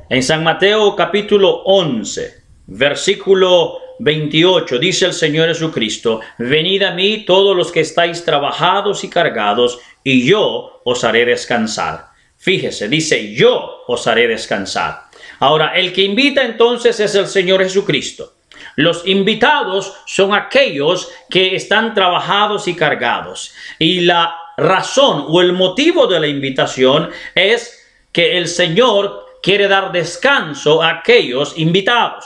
En San Mateo capítulo 11, versículo 28, dice el Señor Jesucristo: venid a mí todos los que estáis trabajados y cargados, y yo os haré descansar. Fíjese, dice: yo os haré descansar. Ahora, el que invita entonces es el Señor Jesucristo. Los invitados son aquellos que están trabajados y cargados. Y la razón o el motivo de la invitación es que el Señor quiere dar descanso a aquellos invitados.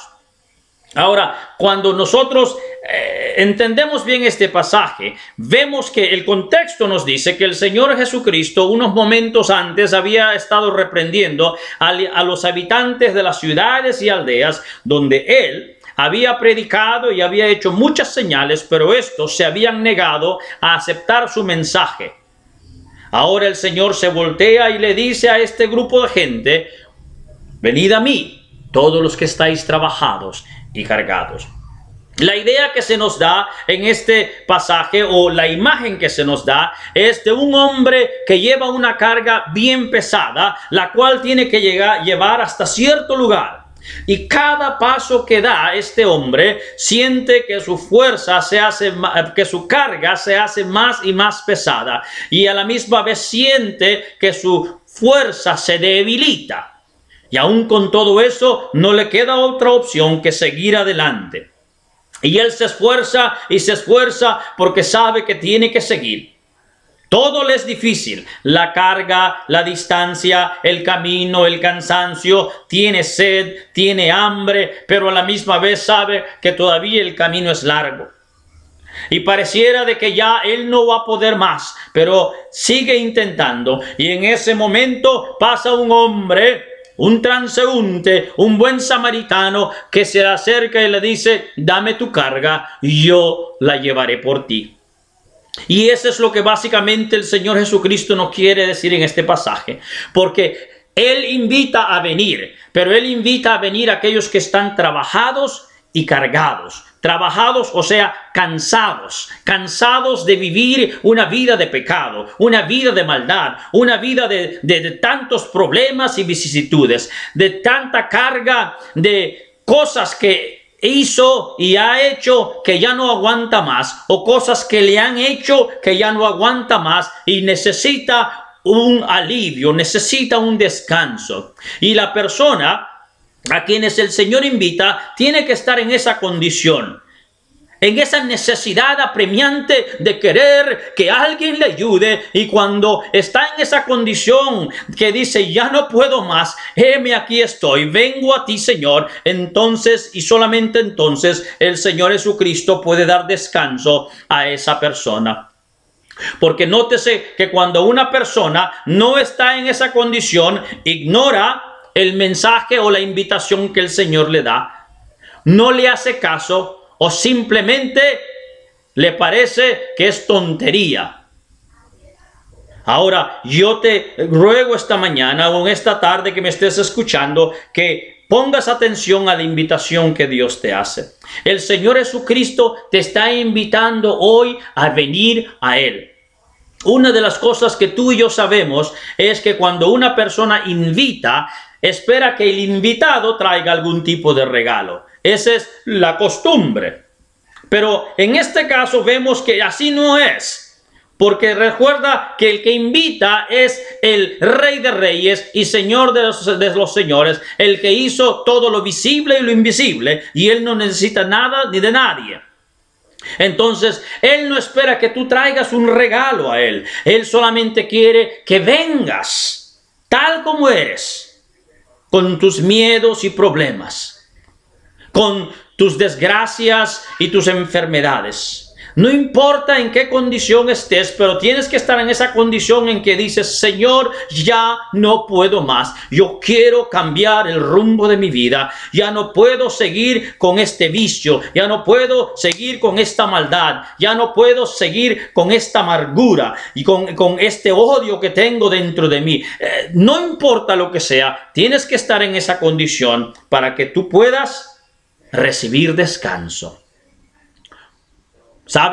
Ahora, cuando nosotros entendemos bien este pasaje, vemos que el contexto nos dice que el Señor Jesucristo unos momentos antes había estado reprendiendo a los habitantes de las ciudades y aldeas donde Él había predicado y había hecho muchas señales, pero estos se habían negado a aceptar su mensaje. Ahora el Señor se voltea y le dice a este grupo de gente: venid a mí, todos los que estáis trabajados y cargados. La idea que se nos da en este pasaje, o la imagen que se nos da, es de un hombre que lleva una carga bien pesada, la cual tiene que llevar hasta cierto lugar. Y cada paso que da este hombre siente que su fuerza que su carga se hace más y más pesada, y a la misma vez siente que su fuerza se debilita. Y aún con todo eso no le queda otra opción que seguir adelante. Y él se esfuerza y se esfuerza porque sabe que tiene que seguir. Todo le es difícil: la carga, la distancia, el camino, el cansancio, tiene sed, tiene hambre, pero a la misma vez sabe que todavía el camino es largo. Y pareciera de que ya él no va a poder más, pero sigue intentando. Y en ese momento pasa un hombre, un transeúnte, un buen samaritano, que se acerca y le dice: dame tu carga, yo la llevaré por ti. Y eso es lo que básicamente el Señor Jesucristo nos quiere decir en este pasaje, porque Él invita a venir, pero Él invita a venir a aquellos que están trabajados y cargados. Trabajados, o sea, cansados de vivir una vida de pecado, una vida de maldad, una vida de tantos problemas y vicisitudes, de tanta carga de cosas que hizo y ha hecho que ya no aguanta más, o cosas que le han hecho que ya no aguanta más y necesita un alivio, necesita un descanso. Y la persona a quienes el Señor invita tiene que estar en esa condición, en esa necesidad apremiante de querer que alguien le ayude. Y cuando está en esa condición que dice: ya no puedo más, heme aquí estoy, vengo a ti, Señor, entonces y solamente entonces el Señor Jesucristo puede dar descanso a esa persona. Porque nótese que cuando una persona no está en esa condición, ignora el mensaje o la invitación que el Señor le da, no le hace caso, o simplemente le parece que es tontería. Ahora, yo te ruego esta mañana o en esta tarde que me estés escuchando, que pongas atención a la invitación que Dios te hace. El Señor Jesucristo te está invitando hoy a venir a Él. Una de las cosas que tú y yo sabemos es que cuando una persona invita, espera que el invitado traiga algún tipo de regalo. Esa es la costumbre. Pero en este caso vemos que así no es. Porque recuerda que el que invita es el Rey de Reyes y Señor de los señores, el que hizo todo lo visible y lo invisible, y Él no necesita nada ni de nadie. Entonces, Él no espera que tú traigas un regalo a Él. Él solamente quiere que vengas tal como eres, con tus miedos y problemas, con tus desgracias y tus enfermedades. No importa en qué condición estés, pero tienes que estar en esa condición en que dices: Señor, ya no puedo más. Yo quiero cambiar el rumbo de mi vida. Ya no puedo seguir con este vicio. Ya no puedo seguir con esta maldad. Ya no puedo seguir con esta amargura y con este odio que tengo dentro de mí. No importa lo que sea, tienes que estar en esa condición para que tú puedas recibir descanso. ¿Sabes?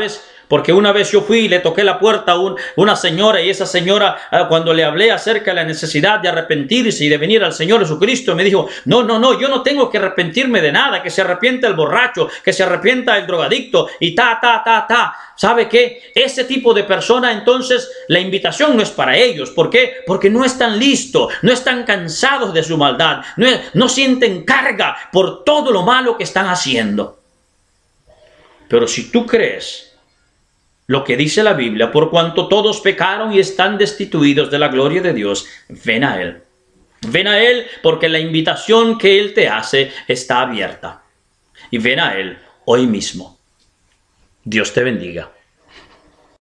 Porque una vez yo fui y le toqué la puerta a una señora, y esa señora, cuando le hablé acerca de la necesidad de arrepentirse y de venir al Señor Jesucristo, me dijo, no, yo no tengo que arrepentirme de nada, que se arrepienta el borracho, que se arrepienta el drogadicto, y ¿Sabe qué? Ese tipo de persona, entonces, la invitación no es para ellos. ¿Por qué? Porque no están listos, no están cansados de su maldad, no sienten carga por todo lo malo que están haciendo. Pero si tú crees lo que dice la Biblia, por cuanto todos pecaron y están destituidos de la gloria de Dios, ven a Él. Ven a Él porque la invitación que Él te hace está abierta. Y ven a Él hoy mismo. Dios te bendiga.